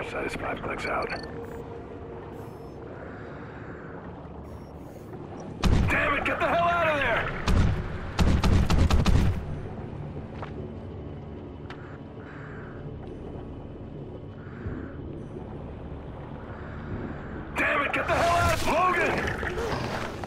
crash site is 5 clicks out. Damn it, get the hell out of there! Damn it, get the hell out! Logan!